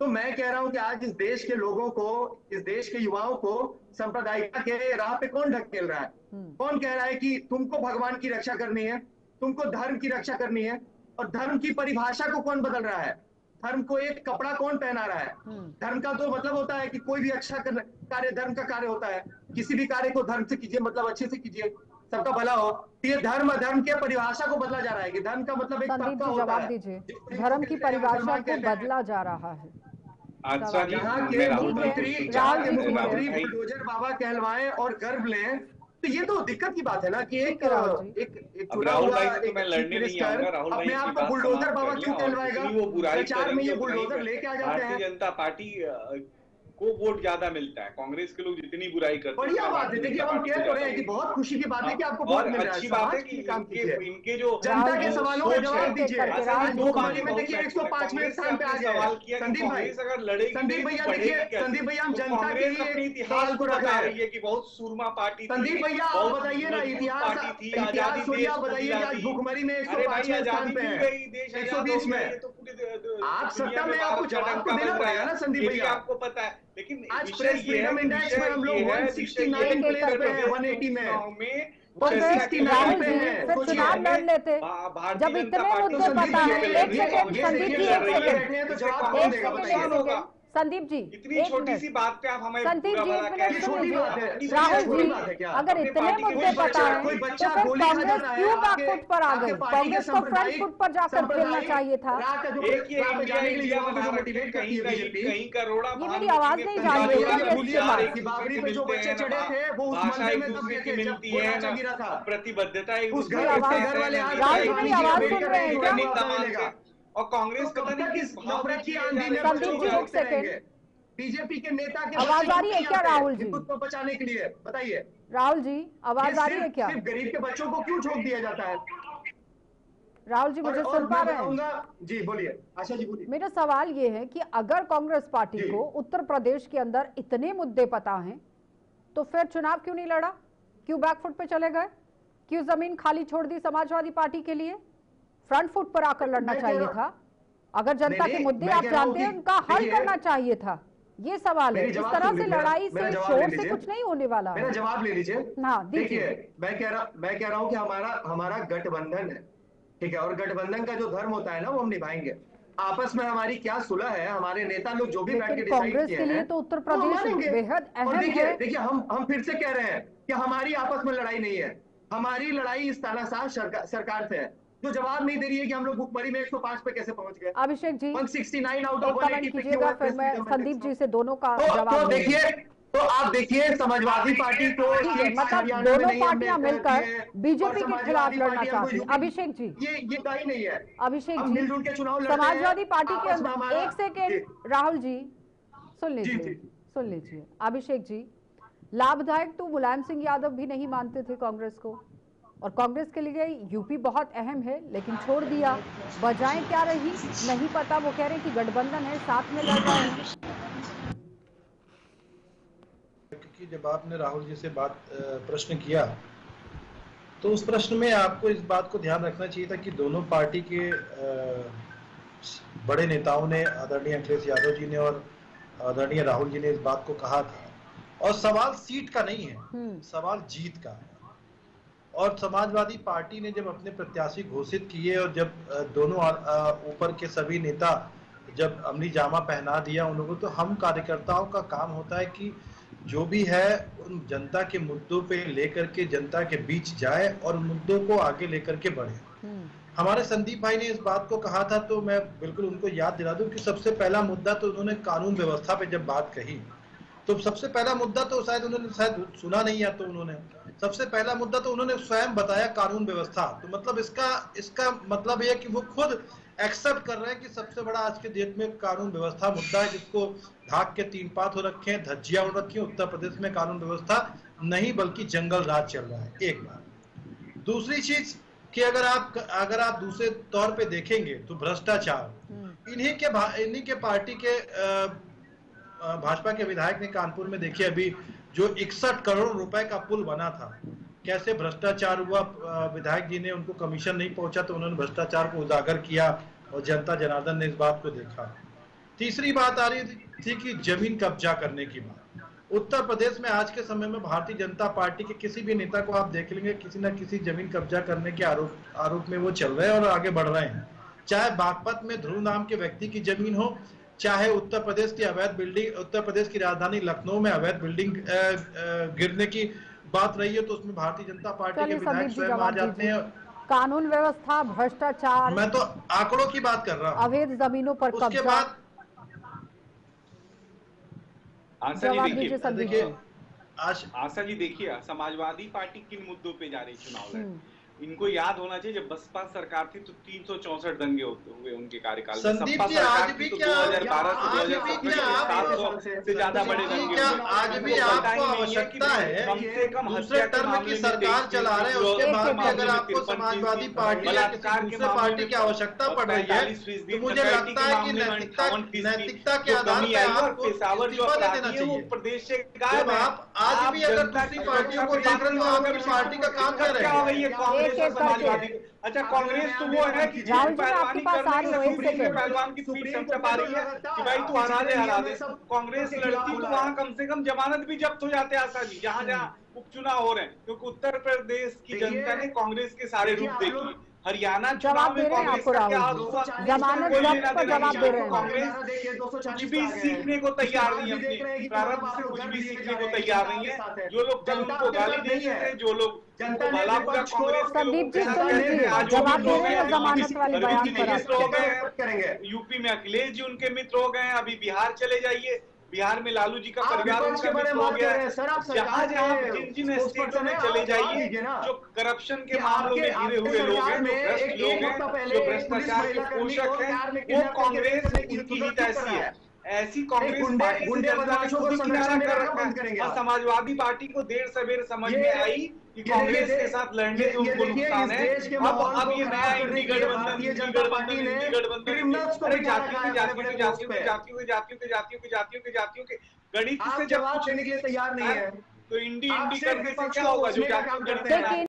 तो मैं कह रहा हूं कि आज इस देश के लोगों को, इस देश के युवाओं को सांप्रदायिकता के राह पे कौन ढकेल रहा है? कौन कह रहा है कि तुमको भगवान की रक्षा करनी है, तुमको धर्म की रक्षा करनी है? और धर्म की परिभाषा को कौन बदल रहा है? धर्म को एक कपड़ा कौन पहना रहा है? धर्म का तो मतलब होता है कि कोई भी अच्छा कार्य धर्म का कार्य होता है। किसी भी कार्य को धर्म से कीजिए, मतलब अच्छे से कीजिए, सबका भला हो। ये धर्म अधर्म की परिभाषा को बदला जा रहा है कि धर्म का मतलब एक संदीप तबका जी होता जवाब है। दीजिए, धर्म की परिभाषा को बदला जा रहा है। जहाँ के मुख्यमंत्री बुलडोजर बाबा कहलवाएं और गर्व लें, तो ये तो दिक्कत की बात है ना कि एक चुना हुआ एक चीफ मिनिस्टर अपने आप को बुलडोजर बाबा क्यों कहलवाएगा? प्रचार में ये बुलडोजर लेके आ जाते हैं। भारतीय जनता पार्टी को वोट ज्यादा मिलता है, कांग्रेस के लोग जितनी बुराई करते हैं। बढ़िया बात है, देखिए हम कह तो रहे हैं कि बहुत खुशी की बात है कि आपको बहुत मिल रहा है। अच्छी बात है कि इनके जो जनता के सवालों का जवाब दीजिए। मुख्यमंत्री में देखिए 105वें स्थान पे आ गए संदीप भाई। संदीप भैया देखिए, संदीप भैया हम जनता के लिए एक सवाल को रख रहे हैं कि बहुत सूरमा पार्टी। संदीप भैया आप बताइए ना, इतिहास सुनिए, आप बताइए कि आज भुखमरी में 105वें स्थान पे है, 120 में। आप सत्ता में, आपको जवाब तो देना पड़ेगा ना संदीप भैया। आपको पता है, लेकिन आज प्रेस फ्रीडम इंडेक्स में हम लोग 169 प्लेस पे हैं, 180 में। राहुल जी फिर चुनाव लड़ लेते जब इतने मुद्दे पता है। एक सेकंड संदीप जी, एक सेकंड संदीप जी, इतनी छोटी सी बात पे आप हमें संदीप जी एक मिनट सुन लीजिए। राहुल जी अगर इतने मुद्दे पता है तो फिर कांग्रेस क्यों बैकफुट पर आ गई? कांग्रेस को फ्रंट फुट पर जाकर खेलना चाहिए था। कहीं करोड़ा, ये मेरी आवाज नहीं जा रही है। बाबरी पे जो बच्चे चढ़े थे वो उस मंदिर में दब गए थे जब गोला गिरा था। प्रतिबद्धता उस घर वाले राहुल जी मेरी आवाज सुन रहे हैं क्या? और कांग्रेस पता नहीं किस नफरत की आंधी में संदीप जी एक सेकंड, बीजेपी के नेता के आवाज आ रही है क्या राहुल जी? खुद को बचाने के लिए बताइए राहुल जी आवाज आ रही है क्या? सिर्फ गरीब के बच्चों को क्यों झोंक दिया जाता है? राहुल जी मुझे सुन पा रहे हैं? जी बोलिए, आशा जी बोलिए। मेरा सवाल ये है कि अगर कांग्रेस पार्टी को उत्तर प्रदेश के अंदर इतने मुद्दे पता हैं तो फिर चुनाव क्यों नहीं लड़ा? क्यों बैकफुट पे चले गए? क्यों जमीन खाली छोड़ दी समाजवादी पार्टी के लिए? फ्रंट फुट पर आकर लड़ना चाहिए था। अगर जनता के मुद्दे आप जानते हैं उनका हल करना चाहिए था। ये सवाल है। इस तरह से लड़ाई से, शोर से कुछ नहीं होने वाला। मेरा जवाब ले लीजिए। हाँ देखिए, मैं कह रहा हूँ कि हमारा गठबंधन है, ठीक है, और गठबंधन का जो धर्म होता है ना वो हम निभाएंगे। आपस में हमारी क्या सुलह है, हमारे नेता लोग जो भी बैठ के डिसाइड किए हैं तो उत्तर प्रदेश बेहद अहम है। देखिए हम फिर से कह रहे हैं कि हमारी आपस में लड़ाई नहीं है, हमारी लड़ाई इस तानाशाह सरकार से है जो जवाब नहीं दे रही है कि हम लोग भुखमरी में 105 पे कैसे पहुंच गए। अभिषेक जी 169 आउट ऑफ 180 पे कीजिएगा, फिर मैं संदीप जी से दोनों का जवाब देखिए। तो आप देखिए समाजवादी पार्टी को मतलब दोनों पार्टियां मिलकर बीजेपी के खिलाफ लड़ना चाहती है। अभिषेक जी ये दाई नहीं है। अभिषेक जी समाजवादी पार्टी के अंदर, एक सेकेंड राहुल जी सुन लीजिए। अभिषेक जी, लाभदायक तो मुलायम सिंह यादव भी नहीं मानते थे कांग्रेस को, और कांग्रेस के लिए यूपी बहुत अहम है लेकिन छोड़ दिया। वजहें क्या रही नहीं पता। वो कह रहे हैं कि गठबंधन है, साथ में लड़ रहे हैं। क्योंकि जब आपने राहुल जी से प्रश्न किया तो उस प्रश्न में आपको इस बात को ध्यान रखना चाहिए था कि दोनों पार्टी के बड़े नेताओं ने, आदरणीय अखिलेश यादव जी ने और आदरणीय राहुल जी ने इस बात को कहा था। और सवाल सीट का नहीं है, सवाल जीत का है। और समाजवादी पार्टी ने जब अपने प्रत्याशी घोषित किए और जब दोनों ऊपर के सभी नेता जब अमली जामा पहना दिया उन लोगों, तो हम कार्यकर्ताओं का काम होता है कि जो भी है उन जनता के मुद्दों पे लेकर के जनता के बीच जाए और मुद्दों को आगे लेकर के बढ़े। हमारे संदीप भाई ने इस बात को कहा था तो मैं बिल्कुल उनको याद दिला दूं कि सबसे पहला मुद्दा तो उन्होंने कानून व्यवस्था पे जब बात कही तो सबसे पहला मुद्दा तो शायद सुना नहीं है, तो उन्होंने सबसे पहला मुद्दा तो उन्होंने स्वयं बताया कानून व्यवस्था। तो मतलब इसका मतलब यह कि वो खुद एक्सेप्ट कर रहे हैं कि सबसे बड़ा आज के देश में कानून व्यवस्था मुद्दा है, जिसको ढाक के 3 पात हो रखे हैं, धज्जियां उड़ रखी हैं। उत्तर प्रदेश में कानून व्यवस्था नहीं बल्कि जंगल राज चल रहा है, एक बात। दूसरी चीज कि अगर आप दूसरे तौर पे देखेंगे तो भ्रष्टाचार, इन्हीं के पार्टी के भाजपा के विधायक ने कानपुर में देखिए अभी जो 61 करोड़ रुपए का पुल बना था, कैसे भ्रष्टाचार हुआ। विधायक जी ने, उनको कमीशन नहीं पहुंचा तो उन्होंने भ्रष्टाचार को उजागर किया और जनता जनार्दन ने इस बात को देखा। तीसरी बात आ रही थी कि जमीन कब्जा करने की बात। उत्तर प्रदेश में आज के समय में भारतीय जनता पार्टी के किसी भी नेता को आप देख लेंगे किसी न किसी जमीन कब्जा करने के आरोप में वो चल रहे हैं और आगे बढ़ रहे हैं। चाहे बागपत में ध्रुव नाम के व्यक्ति की जमीन हो, चाहे उत्तर प्रदेश की अवैध बिल्डिंग, उत्तर प्रदेश की राजधानी लखनऊ में अवैध बिल्डिंग गिरने की बात रही है तो उसमें भारतीय जनता पार्टी के विधायक स्वयं आ जाते हैं। कानून व्यवस्था, भ्रष्टाचार, मैं तो आंकड़ों की बात कर रहा हूँ, अवैध जमीनों पर उसके कब्जा। बाद आशा जी देखिए समाजवादी पार्टी किन मुद्दों पे जा रही चुनाव लड़। इनको याद होना चाहिए जब बसपा सरकार थी तो 364 दंगे हुए उनके कार्यकाल में। संदीप जी आज भी क्या 2012 से ज्यादा बड़े दंगे। आज भी आपको आवश्यकता है कम से कम दूसरे टर्म की सरकार चला रहे हैं उसके बाद भी अगर आपको समाजवादी पार्टी या किसी दूसरे पार्टी की आवश्यकता पड़ रही है तो मुझे लगता है कि नैतिकता के आधार पर आपको इस्तीफा दे देना चाहिए। प्रदेश से आप आज भी अगर दूसरी पार्टियों को देख रहे हो आपकी पार्टी का काम कर रहे हैं। अच्छा कांग्रेस तो वो है कि पहलवानी कर रही है, पहलवान की पीठ चमचमा रही है कि भाई तू हरा दे। कांग्रेस लड़ती तो वहां कम से कम जमानत भी जब्त हो जाते आशा जी, जहां उपचुनाव हो रहे हैं। क्योंकि उत्तर प्रदेश की जनता ने कांग्रेस के सारे रूप देखे। हरियाणा जवाब दे रहे हैं आपको राहुल, जमानत जब्त पर जवाब दे रहे हैं। कांग्रेस कुछ भी सीखने को तैयार नहीं है, अपनी प्रारंभ से कुछ भी सीखने को तैयार नहीं है। जो लोग कल उनको गाली दे रहे थे, जो लोग भला बुरा कांग्रेस के लोग जवाब दे रहे हैं जमानत वाले बयान पर। यूपी में अखिलेश जी उनके मित्र हो गए, अभी बिहार चले जाइए, बिहार में लालू जी का परिवार उनका मित्र हो गया है। जहाँ जिन स्टेटों में चले जाइए जो करप्शन के मामलों में घिरे हुए लोग हैं, जो भ्रष्ट लोग हैं, जो भ्रष्टाचार के पोषक हैं, वो कांग्रेस इनकी हित ऐसी है। ऐसी कांग्रेस पार्टी से जनता ने खुद ही किनारा कर रखा है। और समाजवादी पार्टी को देर सवेर समझ में आई कि कांग्रेस के साथ लड़ने से उनको नुकसान है। अब ये नया इंडी गठबंधन जातियों के गणित से जब पूछने के लिए तैयार नहीं है तो इंडी करने से क्या होगा जो जातियों